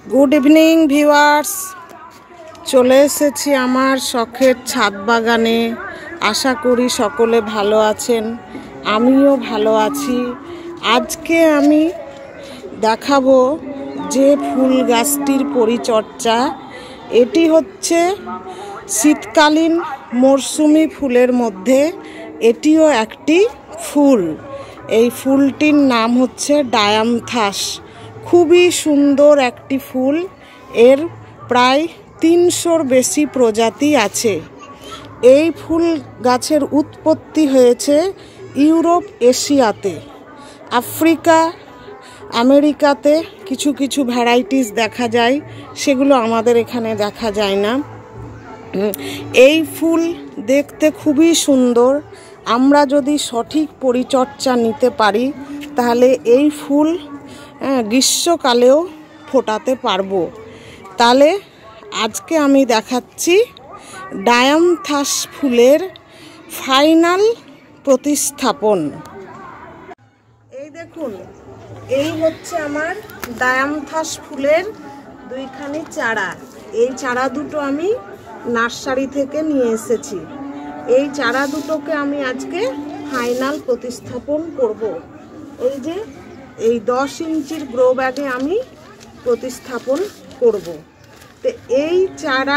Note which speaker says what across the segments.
Speaker 1: Good evening viewers, চলে এসেছি আমার শখের ছাদ বাগানে। আশা করি সকলে ভালো আছেন, আমিও ভালো আছি। আজকে আমি দেখাবো যে ফুল গাছটির পরিচর্যা। এটি হচ্ছে শীতকালীন মরশুমি ফুলের মধ্যে এটিও একটি ফুল। এই ফুলটির নাম হচ্ছে ডায়ান্থাস। খুবই সুন্দর একটি ফুল। এর প্রায় ৩০০-র বেশি প্রজাতি আছে। এই ফুল গাছের উৎপত্তি হয়েছে ইউরোপ, এশিয়াতে, আফ্রিকা, আমেরিকাতে কিছু কিছু ভ্যারাইটিস দেখা যায়, সেগুলো আমাদের এখানে দেখা যায় না। এই ফুল দেখতে খুবই সুন্দর। আমরা যদি সঠিক পরিচর্যা নিতে পারি তাহলে এই ফুল গ্রীষ্মকালেও ফোটাতে পারবো। তাহলে আজকে আমি দেখাচ্ছি ডায়ান্থাস ফুলের ফাইনাল প্রতিস্থাপন। এই দেখুন, এই হচ্ছে আমার ডায়ান্থাস ফুলের দুইখানি চারা। এই চারা দুটো আমি নার্সারি থেকে নিয়ে এসেছি। এই চারা দুটোকে আমি আজকে ফাইনাল প্রতিস্থাপন করব। এই যে এই 10 ইঞ্চির গ্রো ব্যাগে আমি প্রতিস্থাপন করব। তো এই চারা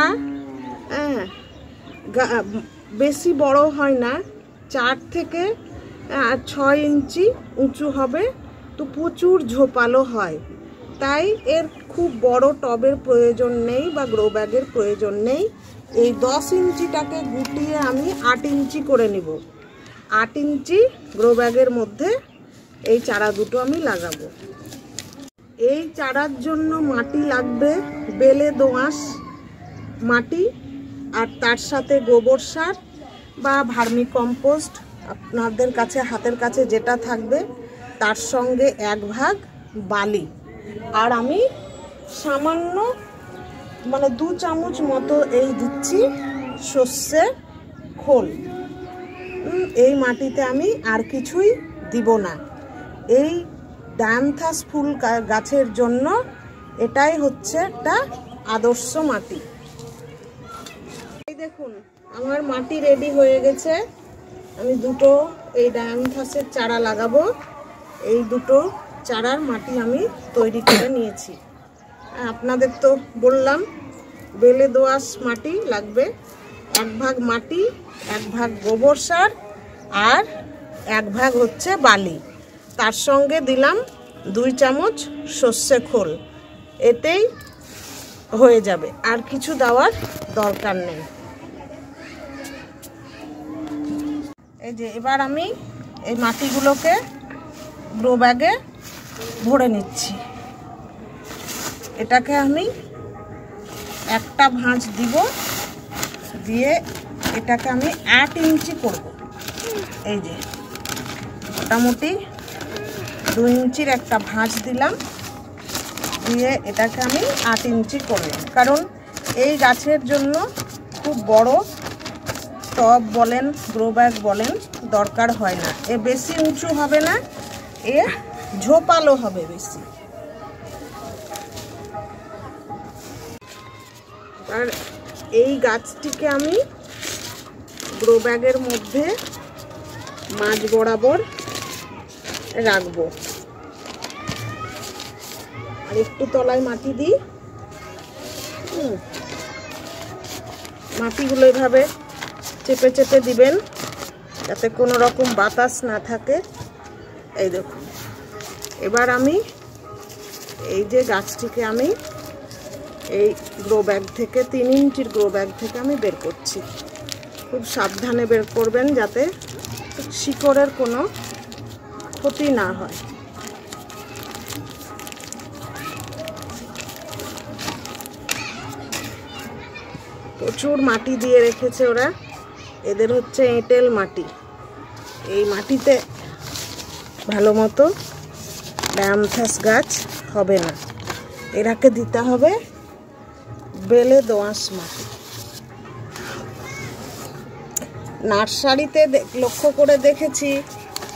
Speaker 1: বেশি বড় হয় না, 4 থেকে 6 ইঞ্চি উঁচু হবে, তো প্রচুর ঝোপালো হয়। তাই এর খুব বড় টবের প্রয়োজন নেই বা গ্রো ব্যাগের প্রয়োজন নেই। এই 10 ইঞ্চিটাকে গুটিয়ে আমি 8 ইঞ্চি করে নিব। 8 ইঞ্চি গ্রো ব্যাগের মধ্যে এই চারা দুটো আমি লাগাবো। এই চারার জন্য মাটি লাগবে বেলে দোআঁশ মাটি, আর তার সাথে গোবর সার বা ভার্মি কম্পোস্ট, আপনাদের কাছে হাতের কাছে যেটা থাকবে, তার সঙ্গে 1 ভাগ বালি। আর আমি সামান্য 2 চামচ মতো এই দিচ্ছি সর্ষের খোল। এই মাটিতে আমি আর কিছুই দিব না। এই ডায়ান্থাস ফুল গাছের জন্য এটাই হচ্ছে একটা আদর্শ মাটি। এই দেখুন, আমার মাটি রেডি হয়ে গেছে। আমি দুটো এই ডায়ান্থাসের চারা লাগাবো। এই দুটো চারার মাটি আমি তৈরি করে নিয়েছি। আপনাদের তো বললাম বেলে দোআঁশ মাটি লাগবে, 1 ভাগ মাটি, 1 ভাগ গোবর সার, আর 1 ভাগ হচ্ছে বালি। তার সঙ্গে দিলাম 2 চামচ সর্ষে খোল। এতেই হয়ে যাবে, আর কিছু দেওয়ার দরকার নেই। এই যে এবার আমি এই মাটিগুলোকে গ্রো ব্যাগে ভরে নিচ্ছি। এটাকে আমি একটা ভাঁজ দিব, দিয়ে এটাকে আমি 8 ইঞ্চি করব। এই যে মোটামুটি 2 ইঞ্চির একটা ভাঁজ দিলাম, দিয়ে এটাকে আমি 8 ইঞ্চি করলাম। কারণ এই গাছের জন্য খুব বড় টব বলেন, গ্রো ব্যাগ বলেন, দরকার হয় না। এ বেশি উঁচু হবে না, এ ঝোপালো হবে বেশি। আর এই গাছটিকে আমি গ্রো ব্যাগের মধ্যে মাঝ বরাবর রাখবো, আর একটু তলায় মাটি দিই। মাটিগুলো এইভাবে চেপে চেপে দিবেন যাতে কোনো রকম বাতাস না থাকে। এই দেখুন, এবার আমি এই যে গাছটিকে আমি এই গ্রো ব্যাগ থেকে 3 ইঞ্চির গ্রো ব্যাগ থেকে আমি বের করছি। খুব সাবধানে বের করবেন যাতে শিকড়ের কোনো ক্ষতি না হয়। প্রচুর মাটি দিয়ে রেখেছে ওরা। এদের হচ্ছে এঁটেল মাটি। এই মাটিতে ভালো মতো ডায়ান্থাস গাছ হবে না। এরাকে দিতে হবে বেলে দোআঁশ মাটি। নার্সারিতে লক্ষ্য করে দেখেছি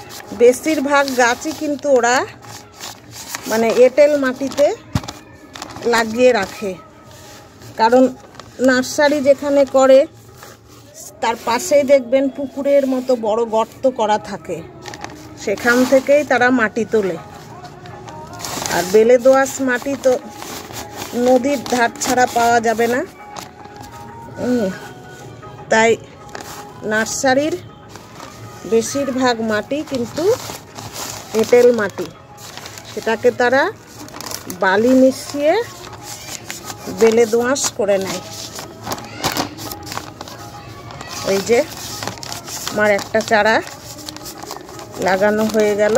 Speaker 1: বেশিরভাগ গাছই কিন্তু ওরা এঁটেল মাটিতে লাগিয়ে রাখে, কারণ নার্সারি যেখানে করে তার পাশেই দেখবেন পুকুরের মতো বড় গর্ত করা থাকে, সেখান থেকেই তারা মাটি তোলে। আর বেলে দোআঁশ মাটি তো নদীর ধার ছাড়া পাওয়া যাবে না, তাই নার্সারির বেশিরভাগ মাটি কিন্তু এঁটেল মাটি, সেটাকে তারা বালি মিশিয়ে বেলে দোআঁশ করে নেয়। ওই যে আমার একটা চারা লাগানো হয়ে গেল।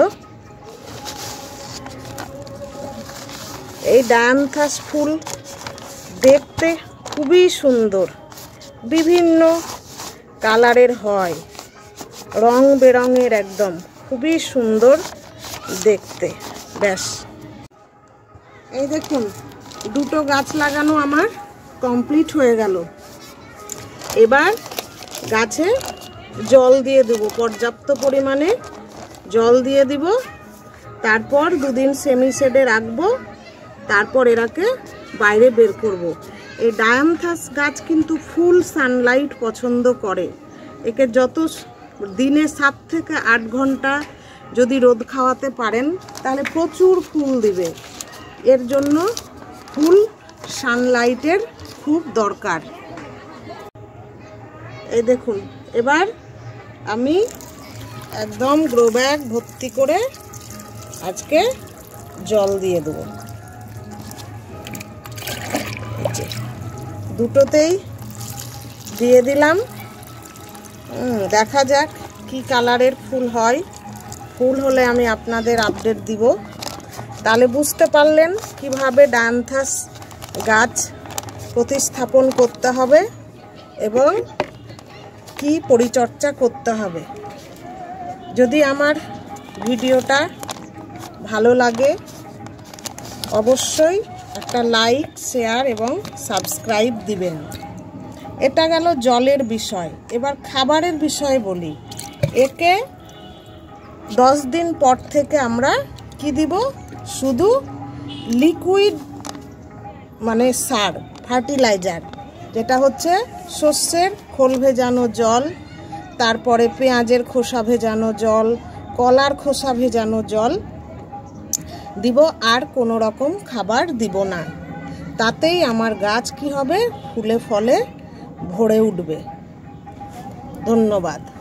Speaker 1: এই ডায়ান্থাস ফুল দেখতে খুবই সুন্দর, বিভিন্ন কালারের হয়, রং বেরঙের, একদম খুবই সুন্দর দেখতে। ব্যাস, এই দেখুন দুটো গাছ লাগানো আমার কমপ্লিট হয়ে গেল। এবার গাছে জল দিয়ে দেবো, পর্যাপ্ত পরিমাণে জল দিয়ে দিব, তারপর দুদিন সেমি শেডে রাখবো, তারপর এরাকে বাইরে বের করব। এই ডায়ান্থাস গাছ কিন্তু ফুল সানলাইট পছন্দ করে, একে যত দিনে 7 থেকে 8 ঘন্টা যদি রোদ খাওয়াতে পারেন তাহলে প্রচুর ফুল দিবে। এর জন্য ফুল সানলাইটের খুব দরকার। এই দেখুন, এবার আমি একদম গ্রো ব্যাগ ভর্তি করে আজকে জল দিয়ে দেবো। দুটোতেই দিয়ে দিলাম, দেখা যাক কি কালারের ফুল হয়। ফুল হলে আমি আপনাদের আপডেট দিব। তাহলে বুঝতে পারলেন কিভাবে ডায়ান্থাস গাছ প্রতিস্থাপন করতে হবে এবং কি পরিচর্যা করতে হবে। যদি আমার ভিডিওটা ভালো লাগে অবশ্যই একটা লাইক, শেয়ার এবং সাবস্ক্রাইব দিবেন। এটা গেল জলের বিষয়। এবার খাবারের বিষয় বলি। একে 10 দিন পর থেকে আমরা কি দিব, শুধু লিকুইড মানে সার, ফার্টিলাইজার, যেটা হচ্ছে শস্যের খোল ভেজানো জল, তারপরে পেঁয়াজের খোসা ভেজানো জল, কলার খোসা ভেজানো জল দিব, আর কোনো রকম খাবার দিব না। তাতেই আমার গাছ কি হবে, ফুলে ফলে ভরে উঠবে। ধন্যবাদ।